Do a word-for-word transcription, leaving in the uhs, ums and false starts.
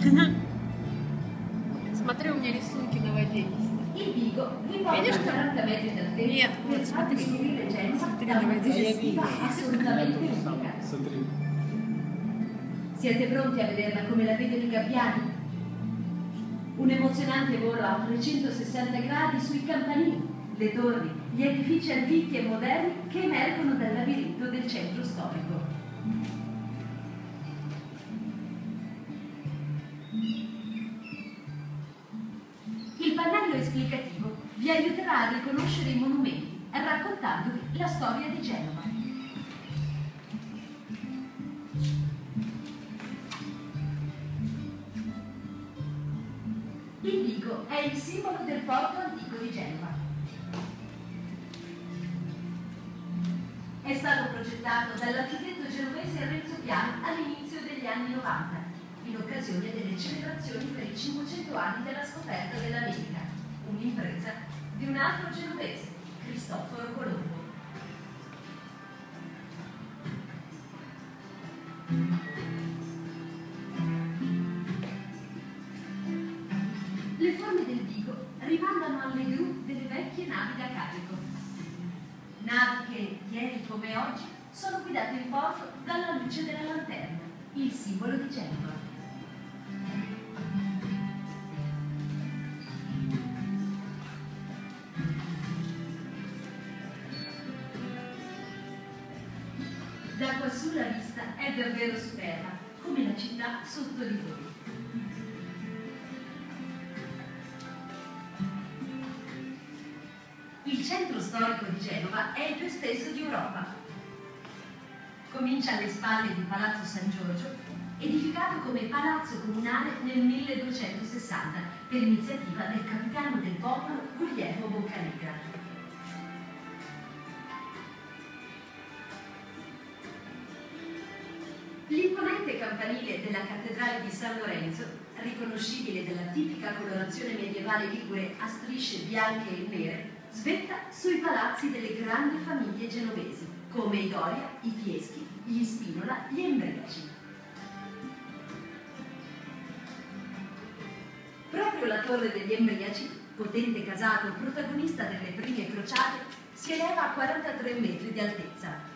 Смотри, у меня рисунки на воде. Il Vigo vi porta a quaranta metri d'altezza Нет, per вот far смотри. scoprire Genova Смотри da на una воде. prospettiva assolutamente unica. Siete pronti a vederla come la vedono i gabbiani? Un emozionante volo a trecentosessanta gradi sui campanili, le torri, gli edifici antichi e moderni che emergono dal labirinto del centro storico. Il pannello esplicativo vi aiuterà a riconoscere i monumenti, raccontandovi la storia di Genova. Il Vigo è il simbolo del porto antico di Genova. È stato progettato dall'architetto genovese Renzo Piano all'inizio degli anni novanta, in occasione delle celebrazioni per i cinquecento anni della scoperta dell'America, un'impresa di un altro genovese, Cristoforo Colombo. Le forme del Vigo rimandano alle gru delle vecchie navi da carico. Navi che, ieri come oggi, sono guidate in porto dalla luce della lanterna, il simbolo di Genova. Da quassù la vista è davvero superba, come la città sotto di voi. Il centro storico di Genova è il più esteso di Europa. Comincia alle spalle di Palazzo San Giorgio, edificato come palazzo comunale nel milleduecentosessanta per iniziativa del capitano del popolo Guglielmo Boccanegra. L'imponente campanile della cattedrale di San Lorenzo, riconoscibile dalla tipica colorazione medievale ligure a strisce bianche e nere, svetta sui palazzi delle grandi famiglie genovesi, come i Doria, i Fieschi, gli Spinola, gli Embriaci. Proprio la torre degli Embriaci, potente casato protagonista delle prime crociate, si eleva a quarantatré metri di altezza.